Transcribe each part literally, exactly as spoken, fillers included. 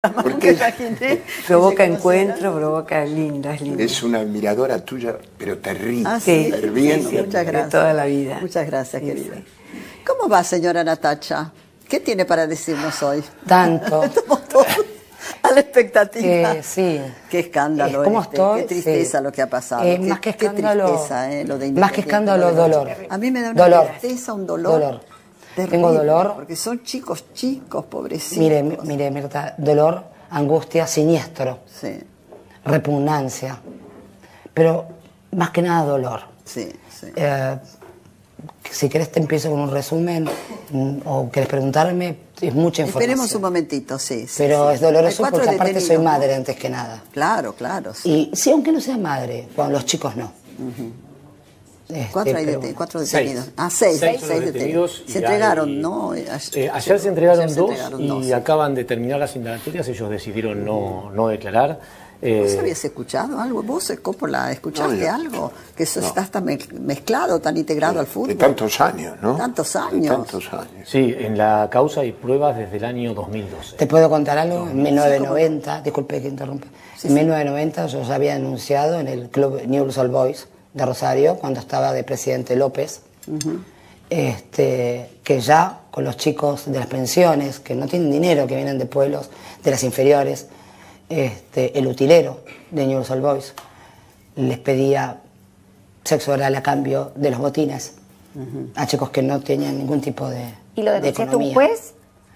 Porque provoca encuentro, provoca lindas, lindas. Es una admiradora tuya, pero terrible. Ah, sí, ferviente. sí, sí, muchas gracias. De toda la vida. Muchas gracias, Sí, querida. sí. ¿Cómo va, señora Natacha? ¿Qué tiene para decirnos hoy? Tanto. Estamos todos a la expectativa. Eh, sí. Qué escándalo. Eh, ¿Cómo este, estoy? Qué tristeza Sí. lo que ha pasado. Eh, qué, más que qué escándalo, tristeza, eh, lo de más que escándalo, dolor. A mí me da una Dolor. tristeza, un dolor. Dolor. Terrible, Tengo dolor. Porque son chicos, chicos, pobrecitos. Mire, mire, Mirta, dolor, angustia, siniestro, Sí, repugnancia, pero más que nada dolor. sí, sí. Eh, si querés te empiezo con un resumen mm, o querés preguntarme, es mucha información. Esperemos un momentito, sí. sí Pero sí. es doloroso Hay cuatro porque aparte soy detenidos, madre ¿no? antes que nada. Claro, claro. Sí. Y sí, aunque no sea madre, bueno, los chicos no. Uh-huh. Este, Cuatro, hay pero deten- bueno. cuatro Seis. detenidos. Ah, seis, Seis seis, son los detenidos. detenidos y Se entregaron, hay- ¿no? Eh, ayer se entregaron Ayer se dos entregaron y dos. acaban de terminar las indagatorias, ellos decidieron no, no declarar. ¿Vos Eh, habías escuchado algo? ¿Vos, Coppola, escuchaste No, yo- algo? Que eso no. está tan me- mezclado, tan integrado al fútbol. De tantos años, ¿no? Tantos De años. tantos años. sí, en la causa hay pruebas desde el año dos mil doce. ¿Te puedo contar algo? En mil novecientos noventa, disculpe que interrumpa, en mil novecientos noventa yo ya había anunciado en el club Newell's Old Boys de Rosario, cuando estaba de presidente López, Uh-huh. este, que ya con los chicos de las pensiones, que no tienen dinero, que vienen de pueblos, de las inferiores, este, el utilero de Newell's Old Boys les pedía sexo oral a cambio de los botines uh-huh. a chicos que no tenían ningún tipo de ¿Y lo de denunciaste a un economía. juez?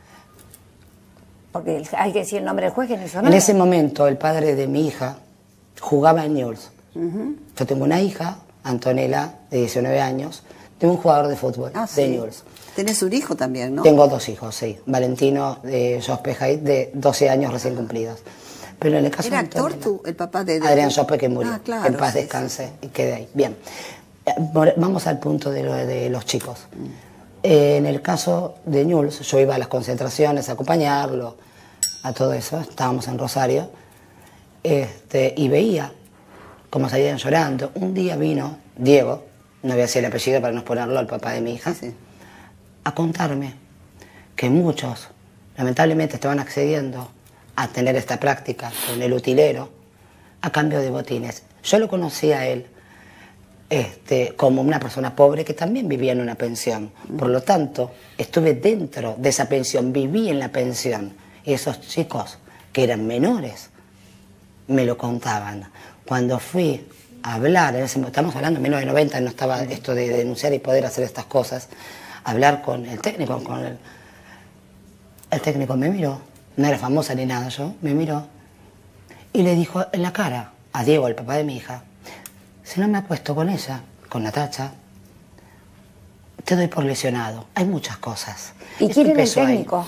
Porque el- hay que decir el nombre del juez que no hizo En nada. ese momento el padre de mi hija jugaba en Newell's. Uh-huh. Yo tengo una hija, Antonella, de diecinueve años, de un jugador de fútbol Ah, de sí. Newell's. Tenés un hijo también, ¿no? Tengo dos hijos, sí. Valentino de Jospe Haidt, de doce años recién cumplidos. Pero en el caso ¿Era de actor Antonella, tú, el papá de... de- Adrián Jospe, que murió. Ah, claro, en paz sí, descanse sí. y quede ahí. Bien. Eh, por- Vamos al punto de, lo de los chicos. Eh, en el caso de Newell's, yo iba a las concentraciones a acompañarlo, a todo eso. Estábamos en Rosario. Este, y veía cómo salían llorando. Un día vino Diego, no voy a decir el apellido para no exponerlo al papá de mi hija, Sí, sí. a contarme que muchos, lamentablemente, estaban accediendo a tener esta práctica con el utilero a cambio de botines. Yo lo conocí a él este, como una persona pobre que también vivía en una pensión. Por lo tanto, estuve dentro de esa pensión, viví en la pensión. Y esos chicos, que eran menores, me lo contaban. Cuando fui a hablar, en ese, estamos hablando de mil novecientos noventa, no estaba esto de denunciar y poder hacer estas cosas, hablar con el técnico, con el, el técnico me miró, no era famosa ni nada yo, me miró y le dijo en la cara a Diego, el papá de mi hija, si no me acuesto con ella, con Natacha, te doy por lesionado. Hay muchas cosas. ¿Y Esto quién era el empezó ahí. técnico?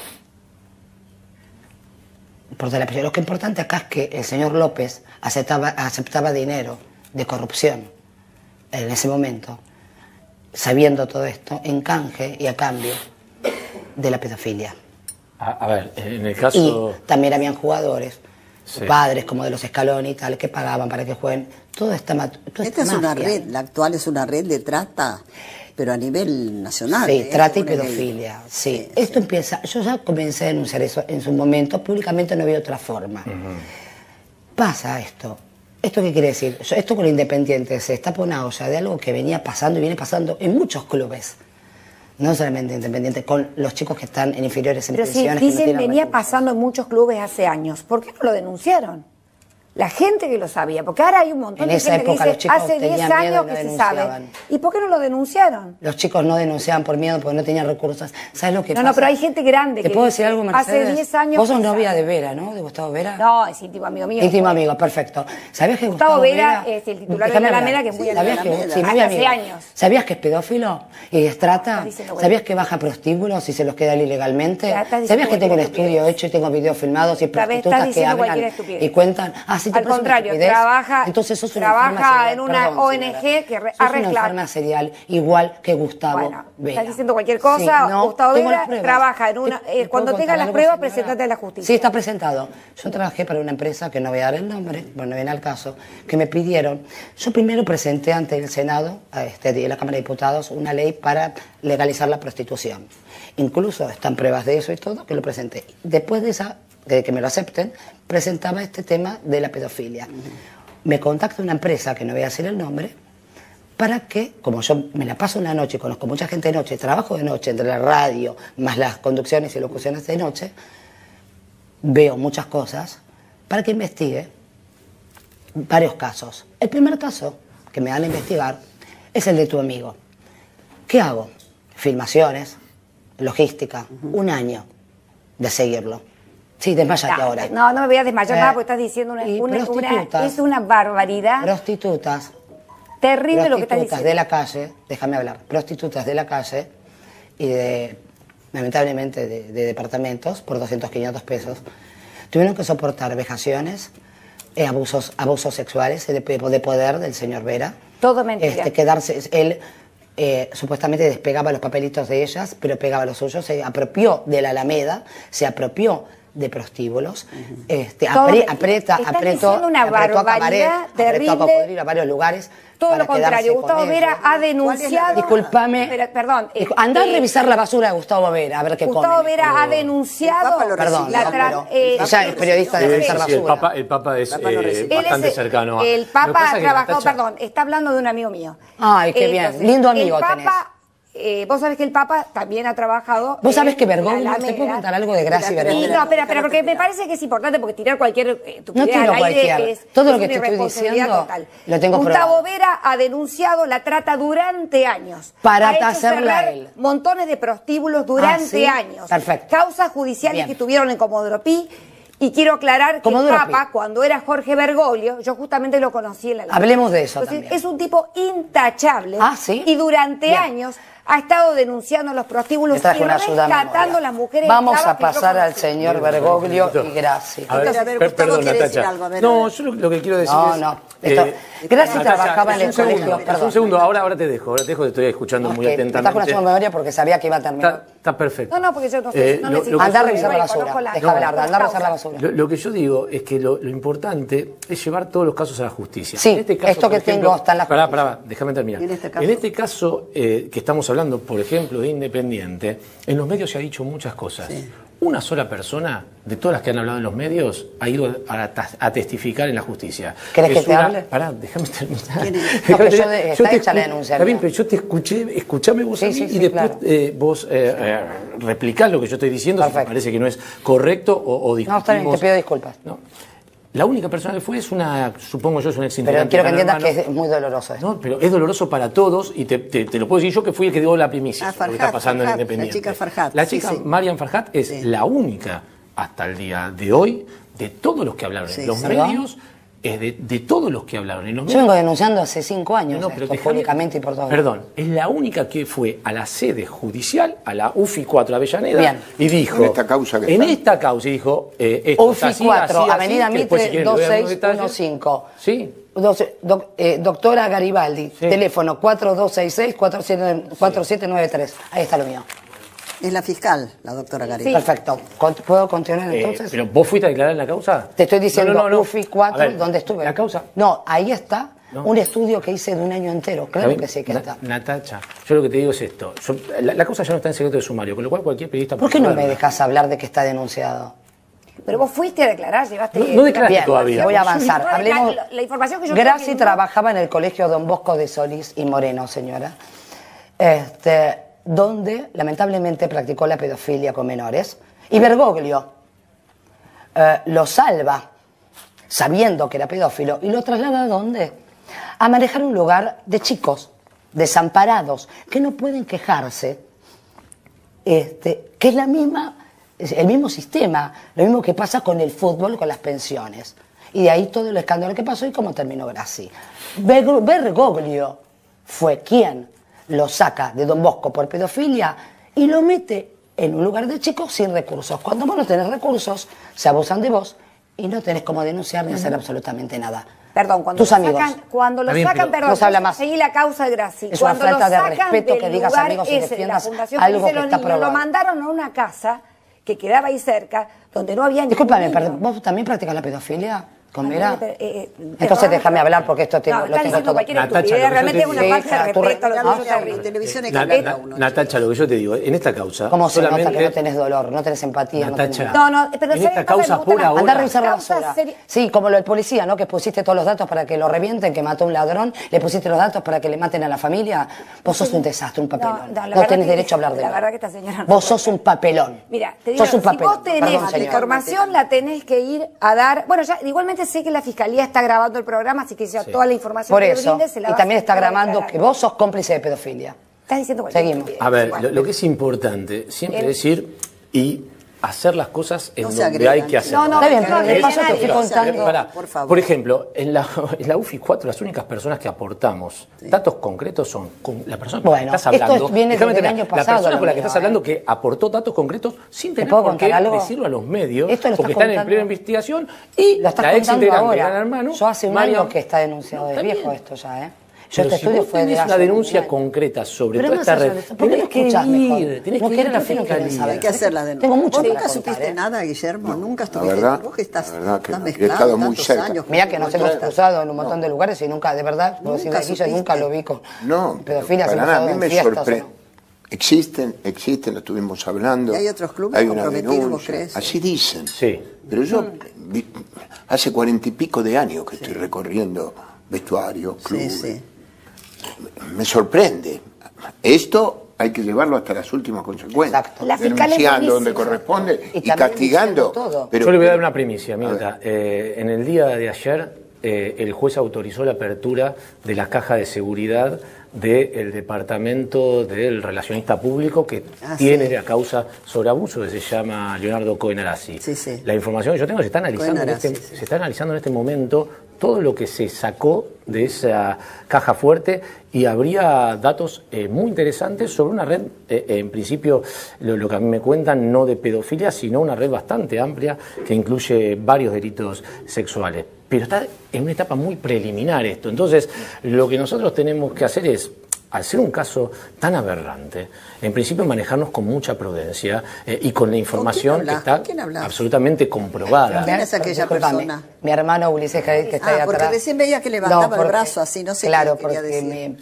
Por la presión. Lo que es importante acá es que el señor López aceptaba, aceptaba dinero de corrupción en ese momento, sabiendo todo esto, en canje y a cambio de la pedofilia. A, a ver, en el caso... Y también habían jugadores, Sí. padres como de los Scaloni y tal, que pagaban para que jueguen. Toda esta, ma- toda Esta esta es una mafia. red, la actual es una red de trata, pero a nivel nacional. Sí, ¿eh? trata y Según el- pedofilia. Sí. Sí, Esto sí. empieza. Yo ya comencé a denunciar eso en su momento, públicamente no había otra forma. Pasa esto. ¿Esto qué quiere decir? Yo- Esto con el Independiente se está por una olla de algo que venía pasando y viene pasando en muchos clubes. No solamente Independiente, con los chicos que están en inferiores en Pero si pensiones. que no dicen tienen venía recursos. pasando en muchos clubes hace años, ¿por qué no lo denunciaron? La gente que lo sabía, porque ahora hay un montón En de esa gente que época dice los chicos hace diez tenían miedo años y no que se sabe. denunciaban. ¿Y por qué no lo denunciaron? Los chicos no denunciaban por miedo porque no tenían recursos. ¿Sabes lo que No, pasa? no, pero hay gente grande ¿Te que puedo dice, decir algo, hace Mercedes? diez años Vos sos que novia sabe. de Vera, ¿no? De Gustavo Vera. No, es íntimo amigo mío. Íntimo amigo, perfecto. ¿Sabías que Gustavo Gustavo Vera Vera es el titular de Déjame la hablar. Alameda, que es muy ¿Sabías amigo de que, la sí, Alameda. muy Hace amigo. años. ¿Sabías que es pedófilo y es trata? Estás diciendo cualquier- ¿Sabías que baja prostíbulos y se los queda él ilegalmente? Ya, estás diciendo ¿Sabías que tengo un cualquier estudio hecho y tengo videos filmados y Otra vez prostitutas estás que diciendo hablan cualquier estupidez. y cuentan? Ah, sí, te Al parece una contrario, estupidez. trabaja, Entonces sos una trabaja enferma serial. en una Perdón, O N señora. G que re- Sos una arregla- enferma serial, igual que Gustavo Bueno, Vera. estás diciendo cualquier cosa. Sí, no, Gustavo tengo Vera las pruebas. trabaja en una... ¿Te- eh, te cuando puedo tenga contar las algo, pruebas, señora? presentate a la justicia. Sí, está presentado. Yo trabajé para una empresa, que no voy a dar el nombre, bueno, no viene al caso, que me pidieron. Yo primero presenté ante el Senado, a este, de la Cámara de Diputados, una ley para legalizar la prostitución. Incluso están pruebas de eso y todo, que lo presenté. Después de esa de que me lo acepten, presentaba este tema de la pedofilia. Uh-huh. Me contacta una empresa, que no voy a decir el nombre, para que, como yo me la paso una noche, conozco mucha gente de noche, trabajo de noche, entre la radio, más las conducciones y locuciones de noche, veo muchas cosas, para que investigue varios casos. El primer caso que me dan a investigar es el de tu amigo. ¿Qué hago? Filmaciones, logística, uh-huh. un año de seguirlo. Sí, desmayate no, ahora. No, no me voy a desmayar eh, nada porque estás diciendo una, una, una... Es una barbaridad. Prostitutas. Terrible lo que estás diciendo. Prostitutas de la calle, déjame hablar, prostitutas de la calle y de, lamentablemente, de, de departamentos por doscientos, quinientos pesos, tuvieron que soportar vejaciones, eh, abusos, abusos sexuales de, de poder del señor Vera. Todo mentira. Este, quedarse, él eh, supuestamente despegaba los papelitos de ellas, pero pegaba los suyos, se apropió de la Alameda, se apropió de prostíbulos, uh-huh. este, apre, aprieta, apretó, una apretó a Cabaret, terrible. apretó a Cocodrilo a varios lugares. Todo lo contrario, Gustavo Vera ha denunciado... Disculpame, pero, perdón. Eh, andá eh, a revisar la basura de Gustavo Vera, a ver qué come. Gustavo Vera oh. ha denunciado... Perdón, la no, pero, eh, ella es periodista de revisar sí, sí, basura. El Papa, el Papa es Papa no eh, bastante es, cercano. El Papa ha trabajado, Natacha... perdón, está hablando de un amigo mío. Ay, qué Entonces, bien, lindo amigo el Papa, tenés. Eh, vos sabés que el Papa también ha trabajado... Vos sabés que Bergoglio, ¿te puedo contar algo de Gracia y Bergoglio? No, espera, espera, porque me parece que es importante, porque tirar cualquier eh, no tiro al cualquier. aire es, Todo es lo que una te estoy irresponsabilidad diciendo total. lo tengo Gustavo probado. Vera ha denunciado la trata durante años. Para ha hecho hacerla cerrar él. montones de prostíbulos durante ah, ¿sí? años. Perfecto. Causas judiciales Bien. que tuvieron en Comodoro Pi. Y quiero aclarar que el Papa, cuando era Jorge Bergoglio, yo justamente lo conocí en la... Hablemos de eso Entonces, también. es un tipo intachable. Ah, ¿sí? Y durante Bien. años ha estado denunciando los prostíbulos y rescatando a las mujeres. Vamos a pasar al señor Bergoglio y Gracia. A ver, a ver, Gustavo perdón, quiere Natacha. decir algo. A ver, no, a ver. yo lo, lo que quiero decir no, es... No, Esto, eh, Gracia Natacha, trabajaba en el segundo, colegio. Perdón. Un segundo, ahora, ahora te dejo, ahora te dejo, te estoy escuchando okay, muy atentamente. Estás con la suma memoria porque sabía que iba a terminar. Está, está perfecto. No, no, porque yo no sé. Eh, no lo, lo Andá a yo, revisar la basura. La, Deja hablar, andá a revisar la basura. Lo, lo que yo digo es que lo, lo importante es llevar todos los casos a la justicia. Sí, en este caso, esto que ejemplo, tengo está en la justicia. Pará, pará, déjame terminar. En este caso, en este caso eh, que estamos hablando, por ejemplo, de Independiente, en los medios se ha dicho muchas cosas. Sí. Una sola persona, de todas las que han hablado en los medios, ha ido a, a testificar en la justicia. ¿Querés que te una... hable? Pará, déjame terminar. No, pero yo de, está hecha la denuncia. Está bien, pero yo te escuché, escuchame vos sí, a mí sí, y sí, después claro. eh, vos eh, eh, replicás lo que yo estoy diciendo, Perfecto. si te parece que no es correcto o, o discutimos. No, está bien, te pido disculpas. No. La única persona que fue es una, supongo yo, es una ex integrante. Pero quiero que entiendas que es muy doloroso esto. No, pero es doloroso para todos y te, te, te lo puedo decir yo que fui el que dio la primicia. Ah, Farhat, lo que está pasando Farhat, en Independiente. La chica Farhat. La chica sí, sí. Marian Farhat es sí. la única hasta el día de hoy de todos los que hablaron sí, en los sí. medios. Es de, de todos los que hablaron en los medios. Yo vengo denunciando hace cinco años no, no, pero esto, déjame, públicamente y por todo. Perdón, es la única que fue a la sede judicial, a la U F I cuatro Avellaneda, Bien. y dijo... En esta causa que En está. esta causa, y dijo... Eh, esto U F I cuatro, así, Avenida así, después, si Mitre quieren, dos le doy seis algunos uno cinco. Sí. doce, doc, eh, doctora Garibaldi, sí. teléfono cuatro dos seis seis, cuatro siete nueve tres. Ahí está lo mío. Es la fiscal, la doctora Garibaldi. Sí. Perfecto. ¿Puedo continuar entonces? Eh, ¿Pero vos fuiste a declarar en la causa? Te estoy diciendo no, no, no. U F I cuatro, ver, ¿dónde estuve? ¿La causa? No, ahí está no. un estudio que hice de un año entero. Claro que sí que está. Natacha, yo lo que te digo es esto. Yo, la, la causa ya no está en secreto de sumario, con lo cual cualquier periodista... ¿Por qué no me dejas hablar de que está denunciado? Pero vos fuiste a declarar, llevaste... No, no declaraste Bien, todavía. Voy a avanzar. No, Hablemos... la, la información que yo... Graci que trabajaba en el colegio Don Bosco de Solís y Moreno, señora, este, donde lamentablemente practicó la pedofilia con menores. Y Bergoglio eh, lo salva, sabiendo que era pedófilo, y lo traslada ¿a dónde? A manejar un lugar de chicos, desamparados, que no pueden quejarse, este, que es la misma... el mismo sistema, lo mismo que pasa con el fútbol, con las pensiones. Y de ahí todo el escándalo que pasó y cómo terminó Graci. Bergoglio fue quien lo saca de Don Bosco por pedofilia y lo mete en un lugar de chicos sin recursos. Cuando vos no tenés recursos, se abusan de vos y no tenés cómo denunciar ni hacer absolutamente nada. Perdón, cuando Tus lo amigos. sacan, cuando lo Bien, sacan, pero perdón, no se habla más. seguí la causa de Graci. Es una Cuando falta lo de sacan respeto del que digas, lugar amigos, y ese de la defiendas Fundación algo Feliz de que los está Niños, lo probado. mandaron a una casa que quedaba ahí cerca, donde no había ningún Discúlpame, niño. perdón, ¿vos también practicas la pedofilia? ¿Con Vera? Eh, eh, Entonces déjame hablar porque esto tengo, no, lo tengo todo. Natacha, realmente es una te... falta de sí, respeto a los no, terribles. televisión es Na, cada na, uno. Natacha, lo que yo te digo, en esta causa... ¿Cómo se solamente... nota que no tenés dolor, no tenés empatía? Natacha, no, tenés no, no, pero en ¿sabes esta qué pasa? causa Me gusta por la- ahora... Andá a revisar la Causa basura. seria. Sí, como lo del policía, ¿no? Que pusiste todos los datos para que lo revienten, que mató a un ladrón, le pusiste los datos para que le maten a la familia. Vos sos un desastre, un papelón. No, No, no, la verdad tenés que- derecho a hablar de la él. verdad que esta señora no Vos puede. sos un papelón. Mira, te digo, sos un si papelón. vos tenés Perdón, la señor. información, la tenés que ir a dar. Bueno, ya igualmente sé que la fiscalía está grabando el programa, así que ya Sí. toda la información Por que eso, brinde se la y va a también está hacer grabando declarar. que vos sos cómplice de pedofilia. Estás diciendo cualquier Seguimos. estupidez. A ver, Bueno. lo, lo que es importante siempre Bien. decir y hacer las cosas en No se donde agredan. hay que hacerlo. No, no, Está bien, no, pero no, de no, paso no, te estoy no, contando. Pará, por favor. por ejemplo, en la, en la U F I cuatro las únicas personas que aportamos datos concretos son con la persona con la Bueno, que estás esto hablando. viene Déjame desde el terminar. año pasado, La persona lo con la que mío, estás ¿eh? hablando que aportó datos concretos sin ¿Te tener puedo por contar qué algo? decirlo a los medios, Esto lo estás porque están en contando. plena investigación y Lo estás la ex contando integrante de ahora. Gran Hermano. Yo hace un María- año que está denunciado, No, es está viejo bien. esto ya, ¿eh? Yo Pero este si estudio vos fue de tenés hace una un denuncia año. concreta sobre Pero toda más esta allá red, de eso, ¿por qué no tenés que escuchás ir, mejor? tenés No que ir quiero a la la firma que fiscalía. saber. Hay que hacer la denuncia. Tengo mucho ¿Vos para nunca contar, supiste ¿eh? nada, Guillermo? ¿Nunca La estuviste? verdad, Vos que estás, la verdad que estás no. He mezclado estado muy tantos cerca. años. Mira que nos hemos Nunca- cruzado en un montón de lugares y nunca, de verdad, puedo decir Nunca de aquí, yo supiste. nunca lo vi con No, pedofilia, para hemos nada, a estado mí en me fiestas, sorprende. ¿o no? Existen, existen, lo estuvimos hablando. ¿Y hay otros clubes Hay una comprometidos, vos denuncia. crees? Así dicen. Sí. Pero yo vi- hace cuarenta y pico de años que estoy recorriendo vestuarios, Sí, clubes. sí. Me sorprende. Esto hay que llevarlo hasta las últimas consecuencias. Exacto. La fiscal es Denunciando donde buenísima. corresponde Y y, también castigando. diciendo todo. Pero, Yo le voy a dar pero- una primicia, Mirta. Eh, en el día de ayer, eh, el juez autorizó la apertura de la caja de seguridad del departamento del relacionista público que Ah, tiene sí. la causa sobre abuso, que se llama Leonardo Cohen Arasi. Sí, sí. La información que yo tengo, se está analizando, Cohen en Arasi, este, sí. se está analizando en este momento todo lo que se sacó de esa caja fuerte y habría datos eh, muy interesantes sobre una red, eh, en principio, lo, lo que a mí me cuentan, no de pedofilia, sino una red bastante amplia que incluye varios delitos sexuales. Pero está en una etapa muy preliminar esto. Entonces, lo que nosotros tenemos que hacer es, al ser un caso tan aberrante, en principio manejarnos con mucha prudencia eh, y con la información que hablas? está ¿Con quién hablas? absolutamente comprobada. ¿Quién es aquella Discúlpame, persona? Mi hermano Ulises Javier, que está Ah, ahí porque atrás. recién veía que levantaba el porque- brazo así, no sé Claro, qué quería porque decir. me,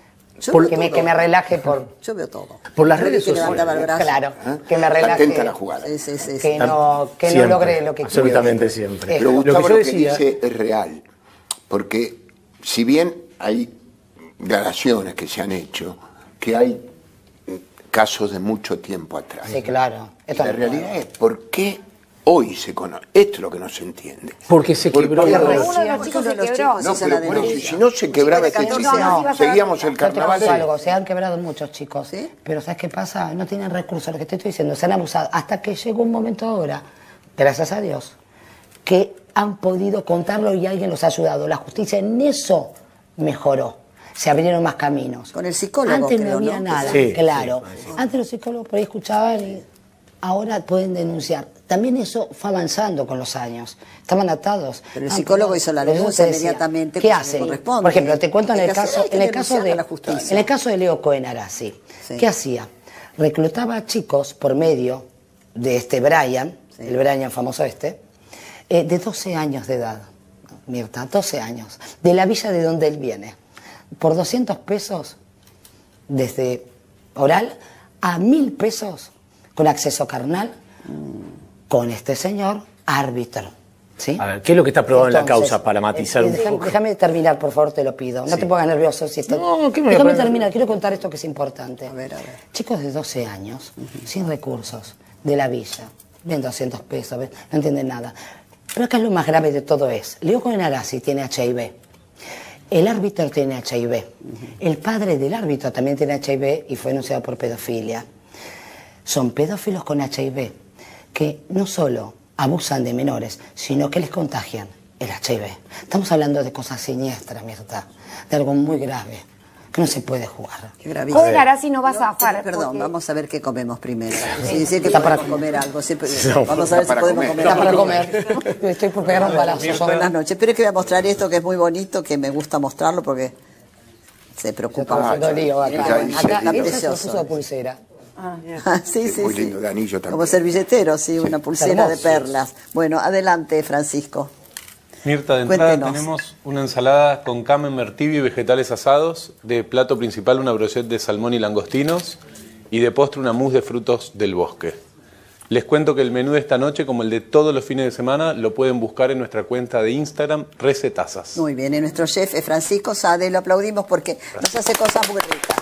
Yo porque veo me, todo. que me relaje por... Yo veo todo. Por las Yo vi redes que levantaba el sociales. brazo. Claro, que me relaje. Atenta a la jugada. Sí, sí, sí. Que sí. no, que no Siempre, logre lo que absolutamente quiere. siempre. Eh, Pero Lo que Gustavo yo lo que, decía- dice es real, porque si bien hay declaraciones que se han hecho, que hay casos de mucho tiempo atrás. Sí, claro. Y Esto la no- realidad es por qué hoy se conoce. Esto es lo que no se entiende. Porque se Porque quebró Porque la recién- red. Uno de los chicos se Uno de los quebró. chicos No, hizo pero la por eso, denuncia. si no se quebraba Un chico de este catorce chico, años. No, no, sí vas a seguíamos dar el cuenta. Yo te carnaval. cuento de- algo, se han quebrado muchos chicos, ¿Sí? pero ¿sabes qué pasa? No tienen recursos, lo que te estoy diciendo, se han abusado, hasta que llegó un momento ahora, gracias a Dios, que han podido contarlo y alguien los ha ayudado. La justicia en eso mejoró, se abrieron más caminos. Con el psicólogo, Antes creo, no había ¿no? nada, Sí, claro. sí, sí. Antes los psicólogos por ahí escuchaban y ahora pueden denunciar. También eso fue avanzando con los años. Estaban atados. Pero el Ah, psicólogo hizo la pero yo denuncia te decía, inmediatamente ¿Qué como hace? corresponde. Por ejemplo, te cuento en Hay el que hacer- caso, hay que en el caso denunciar de a la justicia. en el caso de Leo Cohen Arasi. Sí. ¿Qué hacía? Reclutaba a chicos por medio de este Brian, Sí. el Brian famoso este, eh, de doce años de edad. Mirta, doce años, de la villa de donde él viene. Por doscientos pesos, desde oral a mil pesos con acceso carnal, con este señor árbitro. ¿Sí? A ver, ¿qué es lo que está probado en la Entonces, causa para matizar eh, un déjame, poco? déjame terminar, por favor, te lo pido. No Sí. te pongas nervioso. Si esto- No, ¿qué me voy a déjame poner? terminar, quiero contar esto que es importante. A ver, a ver. Chicos de doce años, sin recursos, de la villa, ven doscientos pesos, ven, no entienden nada. Pero acá lo más grave de todo es, Leo Cohen Arasi tiene H I V. El árbitro tiene H I V. El padre del árbitro también tiene H I V y fue denunciado por pedofilia. Son pedófilos con H I V que no solo abusan de menores, sino que les contagian el H I V. Estamos hablando de cosas siniestras, Mirta, de algo muy grave, que no se puede jugar. Qué gravísimo. Cohen Arasi no va a zafar. Perdón, porque- vamos a ver qué comemos primero. Sí, decir que Está para podemos comer algo. siempre- No, vamos a ver si para podemos comer. comer Está algo. para comer. Estoy por pegar un balazo. Buenas noches. Pero es que voy a mostrar esto que es muy bonito, que me gusta mostrarlo porque se preocupa. Estamos haciendo lío acá. Esa- esa- Acá, esa- ella se precioso. lo puso de pulsera. Ah, sí, sí, muy sí. lindo, de anillo también. Como servilletero, sí, una pulsera de hermoso. perlas. Bueno, adelante, Francisco. Mirta, de entrada Cuéntenos. tenemos una ensalada con camembert tibio y vegetales asados, de plato principal una brochette de salmón y langostinos y de postre una mousse de frutos del bosque. Les cuento que el menú de esta noche, como el de todos los fines de semana, lo pueden buscar en nuestra cuenta de Instagram, Recetazas. Muy bien, y nuestro chef es Francisco Sade, lo aplaudimos porque nos hace cosas muy ricas.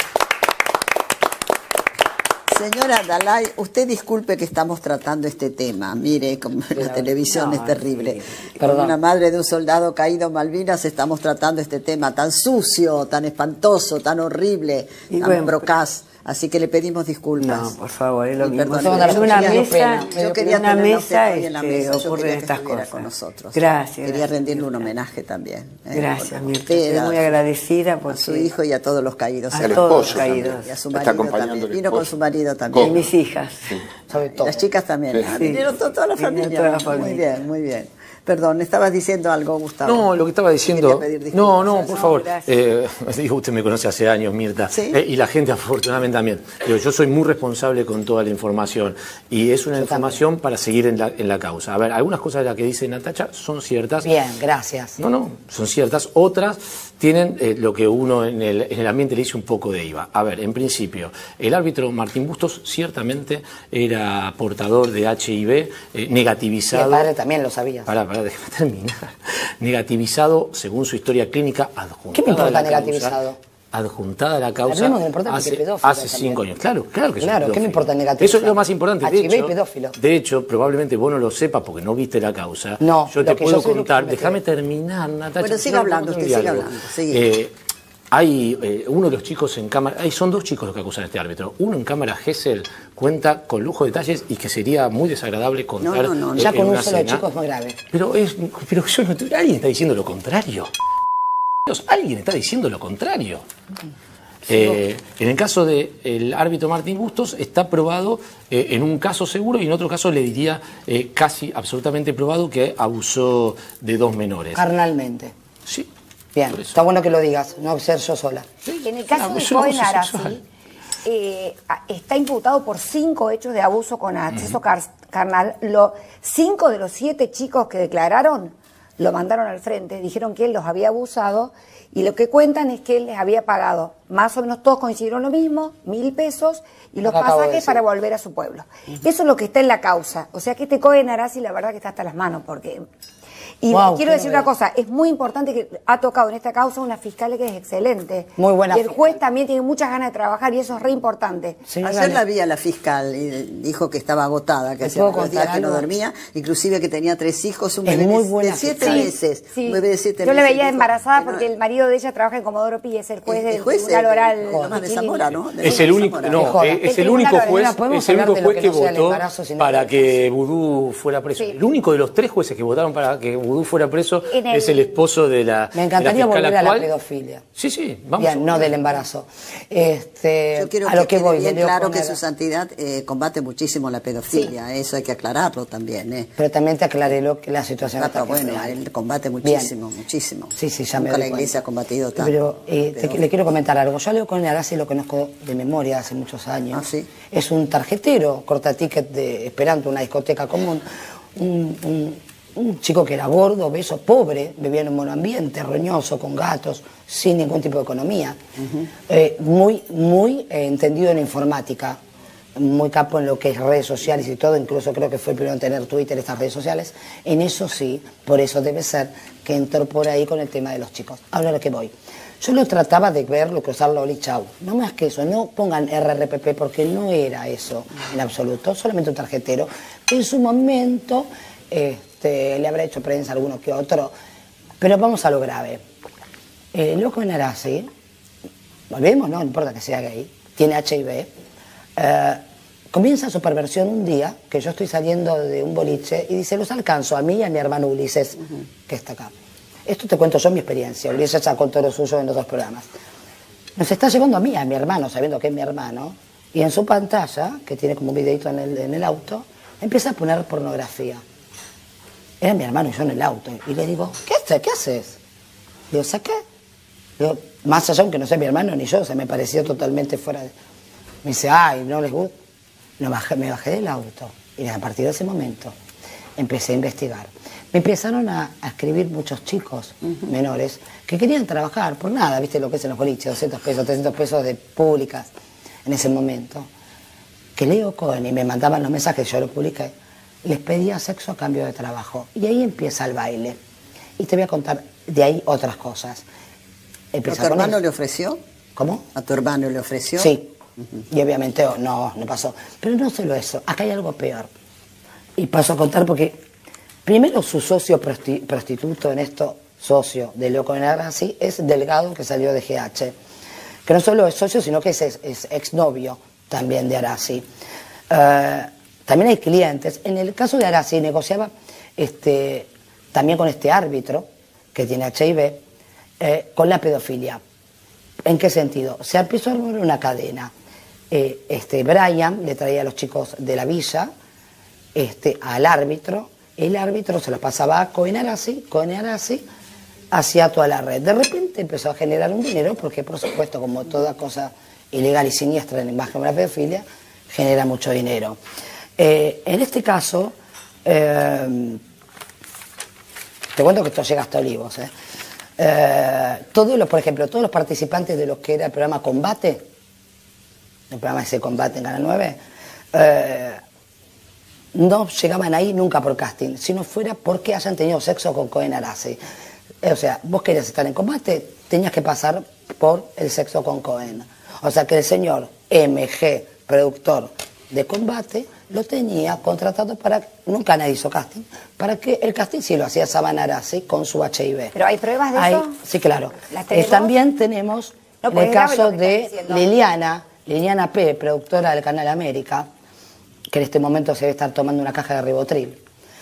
Señora Dalai, usted disculpe que estamos tratando este tema. Mire, como la televisión no, es terrible. sí. Con una madre de un soldado caído en Malvinas estamos tratando este tema tan sucio, tan espantoso, tan horrible, Y tan bueno, brocaz. Así que le pedimos disculpas. No, por favor, es lo Y mismo. perdón, En una me dio mesa, pena. Yo quería en una tenerla a usted mesa hoy en la este, mesa. Yo ocurren quería que estas estuviera cosas. con nosotros. Gracias. Quería gracias. rendirle un homenaje también. ¿eh? Gracias, Por Mirta. usted, Estoy a- muy agradecida por a su hijo y a todos los caídos. A El todos esposo caídos. también. Y a su Está marido acompañando también. el Vino con esposo. su marido y también. mis hijas. Sobre todo. Las chicas también. Sí. Ah, vinieron to- toda la Vinieron familia. toda la familia. Muy bien, muy bien. Perdón, estabas diciendo algo, Gustavo. No, lo que estaba diciendo... Quería pedir disculpas. No, no, por No, favor. gracias. Eh, digo, usted me conoce hace años, Mirta. ¿Sí? Eh, y la gente afortunadamente también. Digo, yo soy muy responsable con toda la información. Y es una información para seguir en la, en la causa. A ver, algunas cosas de las que dice Natacha son ciertas. Bien, gracias. No, no, son ciertas. Otras tienen eh, lo que uno en el, en el ambiente le dice un poco de I V A. A ver, en principio, el árbitro Martín Bustos ciertamente era portador de H I V, eh, Y negativizado. el padre también lo sabía. Pará, pará, déjame terminar. Negativizado, según su historia clínica, adjuntada ¿Qué me importa a la causa, negativizado? adjuntada a la causa Hablemos de lo importante hace, que es pedófilo hace también. cinco años. Claro, claro que es un Claro, ¿qué me pedófilo. importa el negativizado? Eso es lo más importante. De H I V y hecho, pedófilo. de hecho, probablemente vos no lo sepas porque no viste la causa. No, yo lo te que puedo yo sé es lo que contar. me Déjame quedé. terminar, Natacha. Bueno, si siga no, hablando, no tengo usted siga diálogo. hablando, sigue. Eh, hay eh, uno de los chicos en cámara, hay, son dos chicos los que acusan a este árbitro. Uno en cámara, Gesell, cuenta con lujo de detalles y que sería muy desagradable contar. No, no, no, eh, Ya en con un una solo cena. chico es muy grave. Pero es, pero yo no, alguien está diciendo lo contrario. Dios, alguien está diciendo lo contrario. Eh, en el caso del árbitro Martín Bustos está probado eh, en un caso seguro y en otro caso le diría eh, casi absolutamente probado que abusó de dos menores. Carnalmente. Sí. Bien, por eso. está bueno que lo digas, no ser yo sola. En el caso Ah, de es un Cohen abuso Arasi, sexual. eh, a- está imputado por cinco hechos de abuso con acceso car- carnal. Lo, cinco de los siete chicos que declararon lo mandaron al frente, dijeron que él los había abusado y lo que cuentan es que él les había pagado, más o menos todos coincidieron lo mismo, mil pesos y los Lo que acabo de pasajes decir. para volver a su pueblo. Eso es lo que está en la causa. O sea que este Cohen Arasi la verdad que está hasta las manos porque... Y Wow, quiero qué decir una novedad. cosa, es muy importante que ha tocado en esta causa una fiscal que es excelente. Muy buena Y el juez fiscal. también tiene muchas ganas de trabajar y eso es re importante. Señor Ayer Gane, la vi a la fiscal y dijo que estaba agotada, que ¿Le hacía puedo varios días contar que no algo? dormía, inclusive que tenía tres hijos, un Es bebé muy de- buena de siete fiscal. meses. Sí. Un bebé de siete Yo la meses, veía dijo embarazada que no- porque el marido de ella trabaja en Comodoro Pi, es el juez el del juez Tribunal de- Oral. de Lomas de Piquilín. Zamora, ¿no? De Es el Lomas de único, Zamora. no, Joda. eh, es El el único tribunal juez, ahora podemos es el hablar único de lo juez que que no sea el votó embarazo, sino para que- que Vudú fuera preso. Sí. El único de los tres jueces que votaron para que Vudú fuera preso En el- es el esposo de la Me encantaría de la fiscal volver a la actual. pedofilia. Sí, sí, vamos. Bien, no del embarazo. Este, Yo quiero a que, lo que quede voy, bien de Leo claro que Conera. su santidad eh, combate muchísimo la pedofilia, eso hay que aclararlo también. ¿eh? Pero también te aclaré lo que la situación Ah, está pero bueno, real. él combate muchísimo, muchísimo. Sí, sí, ya me Nunca doy la iglesia cuenta. ha combatido tanto. Pero eh, te- Pero- le quiero comentar algo. Yo a Leo Conera Arasi lo conozco de memoria hace muchos años. Ah, ¿sí? Es un tarjetero, corta ticket de Esperanto, una discoteca común. Un, un- un chico que era gordo, obeso, pobre, vivía en un monoambiente, roñoso, con gatos, sin ningún tipo de economía. Eh, muy, muy eh, entendido en informática. Muy capo en lo que es redes sociales y todo, incluso creo que fue el primero en tener Twitter, estas redes sociales. En eso sí, por eso debe ser que entró por ahí con el tema de los chicos. Ahora a lo que voy. Yo lo trataba de verlo, cruzarlo, Oli, chau. No más que eso, no pongan R R P P porque no era eso en absoluto, solamente un tarjetero que en su momento este, le habrá hecho prensa a alguno que otro. Pero vamos a lo grave. El loco en Arasi, volvemos, no, no importa que sea gay, tiene H I V. Eh, comienza su perversión un día que yo estoy saliendo de un boliche y dice, los alcanzo a mí y a mi hermano Ulises, que está acá. Esto te cuento yo mi experiencia, Ulises ya contó lo suyo en otros programas. Nos está llevando a mí, a mi hermano, sabiendo que es mi hermano, y en su pantalla, que tiene como un videito en el, en el auto, empieza a poner pornografía. Era mi hermano y yo en el auto, y le digo, ¿qué haces? ¿Qué haces? Digo, ¿saqué? Digo, más allá, aunque no sea mi hermano ni yo, se me pareció totalmente fuera de... Me dice, ay, no les gusta. No, bajé, me bajé del auto. Y a partir de ese momento empecé a investigar. Me empezaron a, a escribir muchos chicos uh-huh. menores que querían trabajar por nada, viste lo que es en los boliches, doscientos pesos, trescientos pesos de públicas en ese momento. Que Leo Cohen, y me mandaban los mensajes, yo lo publiqué, les pedía sexo a cambio de trabajo. Y ahí empieza el baile. Y te voy a contar de ahí otras cosas. Empieza ¿A tu hermano él. le ofreció? ¿Cómo? ¿A tu hermano le ofreció? Sí. Uh-huh. Y obviamente oh, no, no pasó. Pero no solo eso, acá hay algo peor. Y paso a contar porque, primero su socio prosti prostituto en esto, socio de Leo Cohen Arasi, es Delgado, que salió de G H. Que no solo es socio, sino que es, es, es exnovio también de Arasi. Uh, también hay clientes. En el caso de Arasi negociaba este, también con este árbitro, que tiene H I V, eh, con la pedofilia. ¿En qué sentido? Se empezó a armar una cadena. Eh, este, Brian le traía a los chicos de la villa este, al árbitro, el árbitro se los pasaba a Cohen Arasi, Cohen Arasi hacía toda la red. De repente empezó a generar un dinero, porque por supuesto, como toda cosa ilegal y siniestra en el margen de la pedofilia, genera mucho dinero. Eh, en este caso, eh, te cuento que esto llega hasta Olivos, ¿eh? Eh, todos los, por ejemplo, todos los participantes de lo que era el programa Combate, el programa ese Combate en Canal nueve, eh, no llegaban ahí nunca por casting, sino fuera porque hayan tenido sexo con Cohen Arasi. O sea, vos querías estar en Combate, tenías que pasar por el sexo con Cohen. O sea que el señor M G, productor de Combate, lo tenía contratado para, nunca nadie hizo casting, para que el casting sí lo hacía Saban Arasi con su H I V. ¿Pero hay pruebas de hay, eso? Sí, claro. Eh, también tenemos no, el caso de diciendo. Liliana, Liliana P., productora del Canal América, que en este momento se debe estar tomando una caja de Ribotril.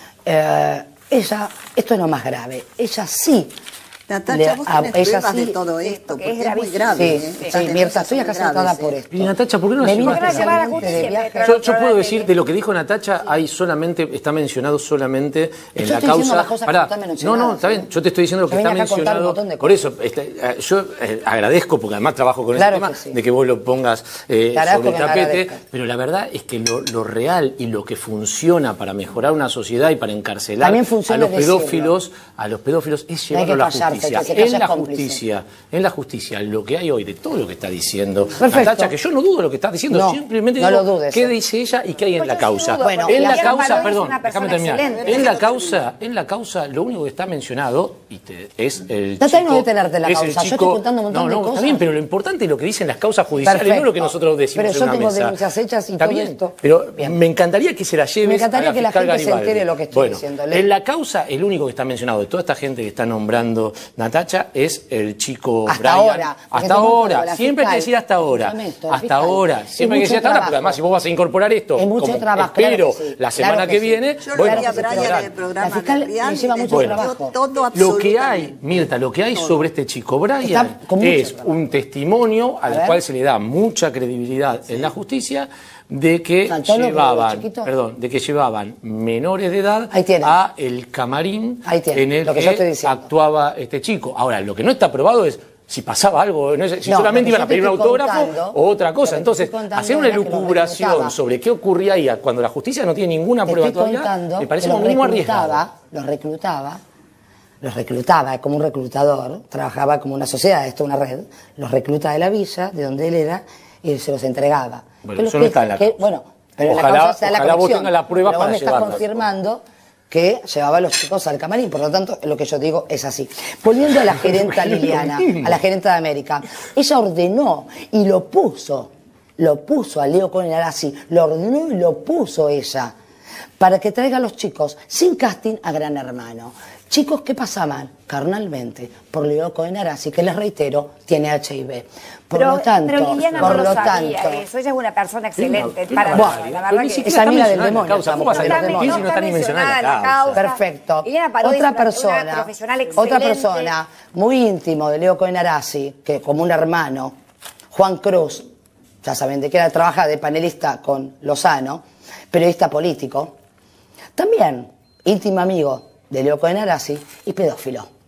Eh, ella, esto es lo más grave, ella sí... Natacha, vos tenés ella pruebas sí, de todo sí, esto, porque porque es es muy gravísimo. grave. Sí, ¿eh? sí, Estas Mirta, denuncias estoy son acá muy sentada graves, por ¿eh? esto. Y Natacha, ¿por qué no Me hace vine más ¿Por qué no llevar a la especialmente justicia? de viaje. Pero- Yo, yo pero- puedo decir de lo que dijo Natacha, hay solamente, está mencionado solamente en Yo la estoy diciendo causa. las cosas que Pará, están no, mencionadas, no, está bien, yo te estoy diciendo lo que Yo está vine acá a contar un mencionado. montón de Por eso, cosas. este, eh, yo eh, agradezco, porque además trabajo con Claro ese tema, que sí. de que vos lo pongas eh, Te agradezco sobre el que me tapete, agradezcas. pero la verdad es que lo, lo real y lo que funciona para mejorar una sociedad y para encarcelar También a funciona los decirlo. pedófilos, a los pedófilos es No hay llevarlo que a la callarse, justicia. que se En calle la cómplice. justicia, en la justicia, lo que hay hoy de todo lo que está diciendo Perfecto. Natacha, que yo no dudo de lo que está diciendo, No, simplemente no digo lo dudes, qué eh. dice ella y qué hay en Pues la yo sí causa. dudo, Bueno, porque en la Liliana causa, Palodi es perdón, una déjame persona terminar. excelente. En la causa, en la causa, lo único que está mencionado y te- es el Trata de chico, no detenerte en la es el causa. Yo chico- estoy contando un montón no, de no, cosas. Está bien, pero lo importante es lo que dicen las causas judiciales, Perfecto. no lo que nosotros decimos Pero en yo una tengo mesa. denuncias hechas y Está todo bien, esto. pero Bien. me encantaría que se la lleves Me encantaría a que la fiscal gente se Garibaldi. entere lo que estoy Bueno, diciéndole. en la causa, el único que está mencionado de toda esta gente que está nombrando Natacha es el chico Hasta Brian. ahora, porque Hasta te cuento ahora. la Siempre hay que fiscal. decir hasta ahora. Escúchame esto, la Hasta fiscal. ahora. Es Siempre hay que decir mucho hasta ahora, porque trabajo. además si vos vas a incorporar esto, Es mucho como trabajo, espero claro que sí, la semana claro que que sí. viene, Yo lo bueno, vi a pues, Brian en esperar. el programa La fiscal de Brian le lleva y mucho defendió trabajo. todo Lo que hay, absolutamente. Mirta, lo que hay sobre este chico Brian Está con mucho es trabajo. un testimonio A al ver. cual se le da mucha credibilidad en la justicia de que Saltó lo llevaban, chiquito. perdón, de que llevaban menores de edad Ahí tienen. a el camarín Ahí tienen, en el lo que yo estoy que diciendo. actuaba este chico. Ahora, lo que no está probado es si pasaba algo, no sé, si No, solamente lo que iban yo a pedir te un estoy autógrafo contando- o otra lo cosa. que te Entonces, estoy contando hacer una era que lo elucubración reclutaba. sobre qué ocurría ahí cuando la justicia no tiene ninguna Te prueba estoy todavía, contando me parece que como los mínimo arriesgado. reclutaba, los reclutaba, los reclutaba como un reclutador, trabajaba como una sociedad, esto es una red, los recluta de la villa, de donde él era, y se los entregaba. Bueno, Que lo eso no que- está en la que- causa. Bueno, pero en Ojalá- la causa está la ojalá vos conexión. tengas la prueba Pero para vos me estás llevarla. confirmando que llevaba a los chicos al camarín, por lo tanto, lo que yo digo es así. Volviendo a la gerenta Liliana, a la gerenta de América, ella ordenó y lo puso, lo puso a Leo Cohen Arasi, lo ordenó y lo puso ella, para que traiga a los chicos sin casting a Gran Hermano. Chicos que pasaban carnalmente por Leo Cohen Arasi, que les reitero, tiene H I V. Por pero, lo tanto, pero Liliana por no lo lo sabía tanto, eso. Ella es una persona excelente. Qué para barbaridad. la Pero verdad ni que siquiera es amiga está del mencionada en la demonio, causa. ¿Cómo vas a estamos decir con los si no está ni mencionada en la causa? Perfecto. Liliana Palodi Otra es una- una persona, profesional otra excelente. persona muy íntimo de Leo Cohen Arasi, que como un hermano, Juan Cruz, ya saben de qué era, trabaja de panelista con Lozano, periodista político, también íntimo amigo de Leo Cohen Arasi y pedófilo.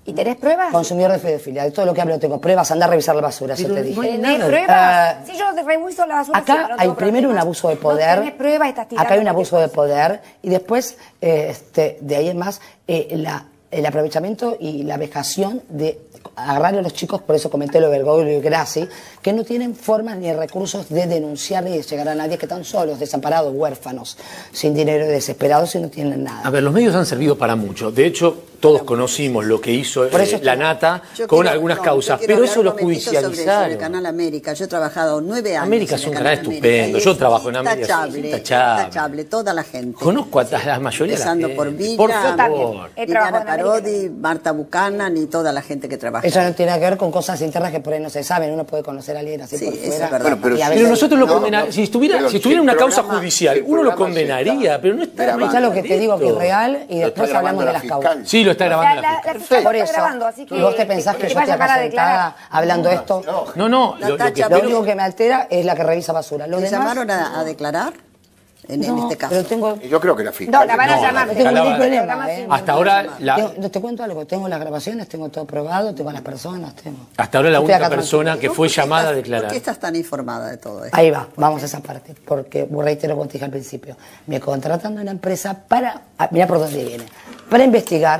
¿Y tenés pruebas? Consumidor de pedofilia. De todo lo que hablo tengo pruebas. Anda a revisar la basura, Pero yo te no dije. hay ¿Tenés nada. pruebas? Uh, si yo te reviso la basura... Acá sí, no hay tengo primero un problemas. abuso de No poder. tenés pruebas, estás tirando Acá hay un cualquier abuso de cosa. poder. Y después, eh, este, de ahí en más, eh, la, el aprovechamiento y la vejación de agarrar a los chicos, por eso comenté lo de Bergoglio y Grassi, que no tienen formas ni recursos de denunciar ni de llegar a nadie, que están solos, desamparados, huérfanos, sin dinero y desesperados y no tienen nada. A ver, los medios han servido para mucho. De hecho, todos conocimos lo que hizo Por eso eh, la estoy- Nata Yo con quiero- algunas no, causas, yo quiero pero hablar eso un lo momentito sobre- judicializaron. Sobre Canal América. Yo he trabajado nueve años. América es en un el canal América estupendo. y Yo es trabajo en América, intachable, sí, intachable. intachable, toda la gente. Conozco a la mayoría de la Empezando gente. por Villa, Por Yo también. favor. He trabajado Liliana en América. Parodi, Marta Buchanan y toda la gente que trabaja. Eso no tiene nada que ver con cosas internas que por ahí no se saben. Uno puede conocer a alguien así Sí, por eso es fuera. verdad. Bueno, pero y a si- veces- Pero nosotros lo No, condenaríamos. no, Si estuviera, pero si estuviera si una el causa programa- judicial, el uno lo programa se condenaría, está pero no está grabando. Ya lo que te digo que es real y Lo después está hablamos de grabando las la causas. fiscal. Sí, lo está La, grabando la, la la fiscal. fiscal Por está eso, grabando, así que... ¿vos te pensás que, que yo vaya estoy acá para declarar. sentada hablando esto? No, no, lo, lo que Natacha, Lo espero- único que me altera es la que revisa basura. Lo ¿Le demás, llamaron a, a declarar en, en no, este caso? pero tengo... Yo creo que la fiscal... No, la van a No, llamar. No tengo la- ningún la- problema, ¿eh? hasta ahora la, Tengo- no, te cuento algo, tengo las grabaciones, tengo todo probado, tengo a las personas, tengo... hasta ahora la Estoy única acá persona tranquila. que fue ¿Por qué llamada a estás- declarar. ¿Por qué estás tan informada de todo esto? Ahí va, vamos a esa parte, porque reitero como te dije al principio, me contratan de una empresa para, ah, mira por dónde viene, para investigar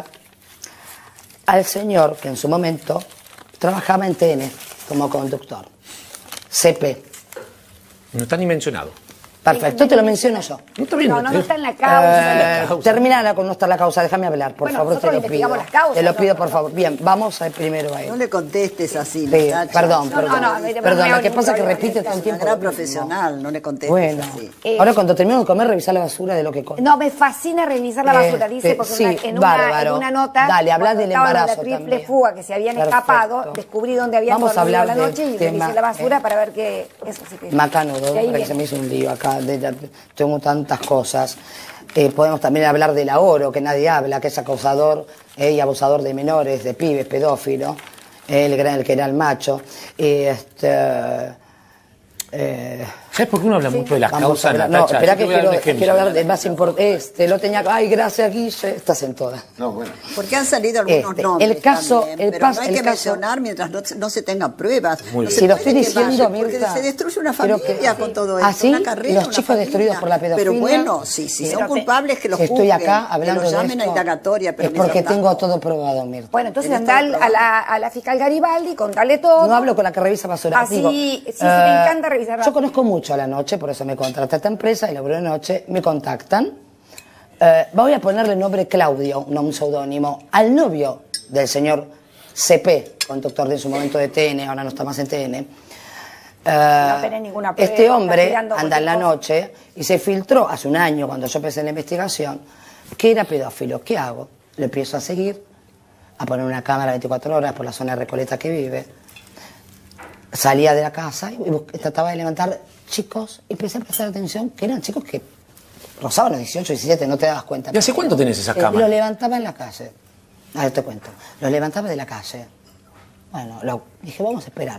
al señor que en su momento trabajaba en T N como conductor, C P. No está ni mencionado. Perfecto, te lo menciono yo. No está bien. No, no, no está en la causa. Eh, terminala con no está la causa, déjame hablar, por Bueno, favor, te nosotros lo pido. investigamos las causas, Te lo ¿no? pido, por favor. Bien, vamos a primero a él. No le contestes así, Sí, Natacha. perdón, No, perdón. no, no, no, no, perdón, no, lo que no, pasa es que no, repite no, todo el Es tiempo. una gran lo mismo. profesional, no le contestes Bueno, así. Eh, ahora cuando termino de comer, revisar la basura de lo que como. No, me fascina revisar la basura, dice, Este, porque sí, una- en, una, bárbaro. en una nota, Dale, habla cuando del estaban embarazo de la triple también. fuga que se habían Perfecto. escapado, descubrí dónde habían Vamos a dormido hablar la del noche y tema, revisé la basura eh. para ver qué... Eso sí que... Macanudo, que ahí para que viene. se me hizo un lío acá. de- de- tengo tantas cosas. Eh, podemos también hablar del ahorro, que nadie habla, que es acosador eh, y abusador de menores, de pibes, pedófilo. eh, el, gran- el que era el macho. Y este... Eh, ¿Sabes por qué uno habla mucho de las vamos a causas, hablar- Natacha? No, espera Yo te que voy a dar quiero, un ejemplo. quiero hablar de más importante. Este, lo tenía... Ay, gracias, Guille. Estás en todas. No, bueno. Porque han salido algunos Este, nombres el caso- también, el pero pas- no hay el que caso- mencionar mientras no, no se tengan pruebas. Muy No bien. se Si lo puede estoy quemar, diciendo, porque Mirta, se destruye una creo familia que- con todo ¿Ah, esto, sí? una carrera, Los una chicos familia. destruidos por la pedofilia. Pero bueno, si, si son Pero que- culpables que los Si estoy juzguen, acá hablando que los de llamen a esto, indagatoria, pero es porque mientras tengo tanto- todo probado, Mirta. Bueno, entonces Tenés andá todo al- a la, a la fiscal Garibaldi, contale todo. No hablo con la que revisa basura. Así, digo, sí, sí, eh, me encanta revisar Yo conozco mucho a la noche, por eso me contrata esta empresa y la de noche me contactan. Eh, voy a ponerle el nombre Claudio, no un seudónimo, al novio del señor C P, conductor de en su momento de T N, ahora no está más en T N. Eh, No tenés ninguna prueba, este está hombre tirando anda en la cualquier noche y se filtró hace un año, cuando yo empecé la investigación, que era pedófilo. ¿Qué hago? Le empiezo a seguir, a poner una cámara veinticuatro horas por la zona de Recoleta que vive. Salía de la casa y bus- trataba de levantar chicos y empecé a prestar atención que eran chicos que rozaban los dieciocho, diecisiete, no te dabas cuenta. ¿Y hace cuánto tenés esas Eh, cámaras? Los levantaba en la calle. A ver, te cuento. Los levantaba de la calle. Bueno, lo- dije, vamos a esperar.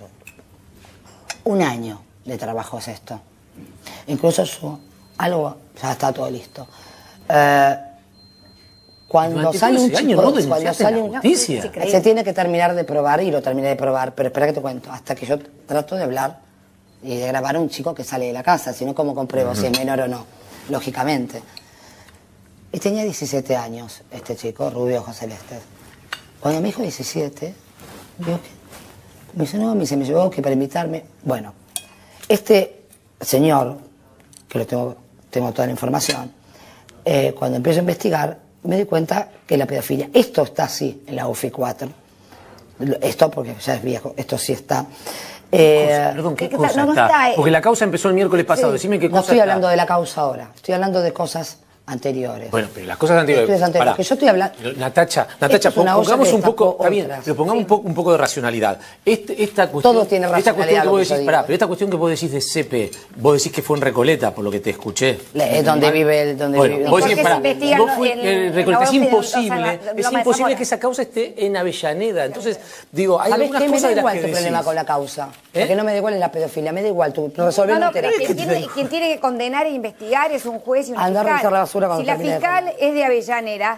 Un año de trabajo es esto. Incluso su, algo, ya está todo listo. Eh, cuando Durante sale todo un ese chico, año no cuando denunciaste sale la un justicia. Sí, sí, se tiene que terminar de probar y lo terminé de probar, pero espera que te cuento, hasta que yo trato de hablar y de grabar a un chico que sale de la casa, si no, ¿cómo compruebo si es menor o no? Lógicamente. Y tenía diecisiete años este chico, rubio, ojos celestes. Cuando me dijo diecisiete, digo, ¿qué? Me dice, no, me dice, me llevó que para invitarme. Bueno, este señor, que lo tengo, tengo toda la información, eh, cuando empiezo a investigar, me di cuenta que la pedofilia, esto está así en la U F I cuatro, esto porque ya es viejo, esto sí está. Eh, Cosa, perdón, ¿qué ¿qué cosa cosa? No, no está? está, eh. Porque la causa empezó el miércoles pasado. Decime qué no cosa estoy está. hablando de la causa ahora, estoy hablando de cosas anteriores. Bueno, pero las cosas anteriores. Estudios anteriores, Pará. que yo estoy hablando- Pero, Natacha, Natacha, Esto es una olla pongamos que un poco, destapó está bien, otras. pero pongamos un, poco, un poco de racionalidad. Este, esta cuestión, Todo tiene esta cuestión racionalidad, que lo vos que yo decís, digo, pará, ¿eh? pero esta cuestión que vos decís de C P, vos decís que fue en Recoleta, por lo que te escuché. Le- es donde vive el- donde bueno, vive- vos ¿Y por decís, qué pará, se investiga vos en- fui- en- en en Recoleta, la es Bolsa de imposible, Loma de es Zamora? imposible que esa causa esté en Avellaneda. Entonces, digo, hay ¿Sabes algunas qué? Me cosas da de las igual que tu problema decís. con la causa. ¿Eh? Porque no me da igual en la pedofilia, me da igual tu resolver No, no, en pero terapia. quien tiene, quien tiene que condenar e investigar es un juez y una Andá a fiscal. revisar la basura cuando si la termine de fiscal comer. es de Avellaneda,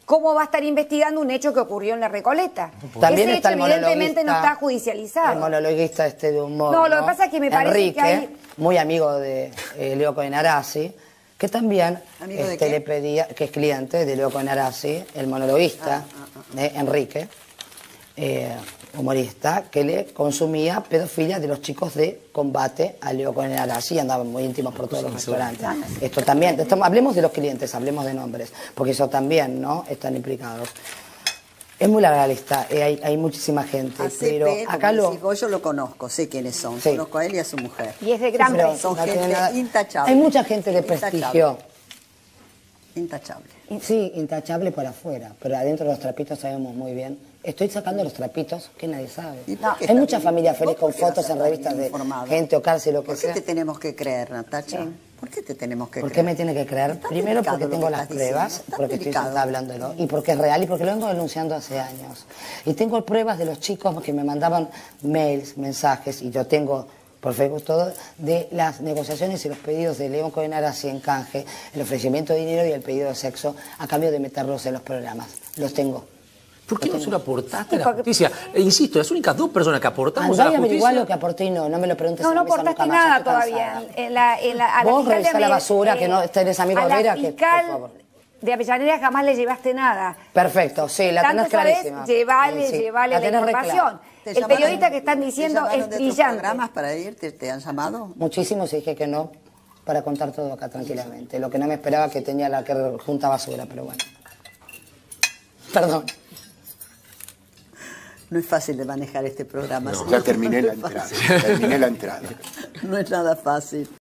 ¿cómo va a estar investigando un hecho que ocurrió en la Recoleta? También Ese está hecho el evidentemente no monologuista, está judicializado. El monologuista este de humor. No, lo que pasa es que me parece Enrique, que hay- muy amigo de eh, Leo Cohen-Arasi, que también ¿Amigo de este, qué? le pedía, que es cliente de Leo Cohen-Arasi, el monologuista, de Enrique, eh, humorista, que le consumía pedofilia de los chicos de combate a Leo Cohen-Arasi y andaban muy íntimos por todos los restaurantes. Esto también, estamos, hablemos de los clientes, hablemos de nombres, porque eso también, ¿no?, están implicados. Es muy larga la lista, eh, hay, hay muchísima gente, A C P, pero como acá lo... decís vos, yo lo conozco, sé quiénes son. Sí. Conozco a él y a su mujer. Y es de gran pero prestigio. Son no tiene gente nada- intachable. Hay mucha gente de Intachable. prestigio. Intachable. Sí, intachable por afuera, pero adentro los trapitos sabemos muy bien. Estoy sacando los trapitos que nadie sabe. ¿Y por qué Hay está mucha bien? familia ¿Vos feliz por con qué vas fotos a en estar revistas bien de informado? gente o cárcel o lo que ¿Por qué sea. te tenemos que creer, Natacha? ¿Por qué te tenemos que ¿Por creer? qué me tiene que creer? Está Primero delicado porque lo tengo que las estás diciendo, pruebas, está porque estoy delicado. sentada hablándolo, y porque es real y porque lo vengo denunciando hace años. Y tengo pruebas de los chicos que me mandaban mails, mensajes, y yo tengo por Facebook todo, de las negociaciones y los pedidos de León Cohen-Arasi en canje, el ofrecimiento de dinero y el pedido de sexo a cambio de meterlos en los programas. Los tengo. ¿Por qué no se lo aportaste a la Porque- justicia? E insisto, las únicas dos personas que aportamos Andá a y la averiguá justicia... lo que aporté y no, no me lo preguntes No, a no la mesa aportaste nunca más, nada estoy todavía. cansada. En la, en la, a la Vos fiscal de revisá la Ame- basura, que no tenés amigo a la Vera, que, por fiscal favor. de Avellaneda jamás le llevaste nada. Perfecto, sí, la Tanto tenés sabés, clarísima. llevale, Sí, sí, llevale la, tenés re clara. información. ¿Te El llamaron- periodista que están te diciendo llamaron es de otros brillante. programas para ir? ¿Te, te han llamado? Muchísimos y dije que no, para contar todo acá tranquilamente. Lo que no me esperaba que tenía la que junta basura, pero bueno. Perdón. No es fácil de manejar este programa. Ya señor. terminé No la es entrada. fácil. Terminé la entrada. No es nada fácil.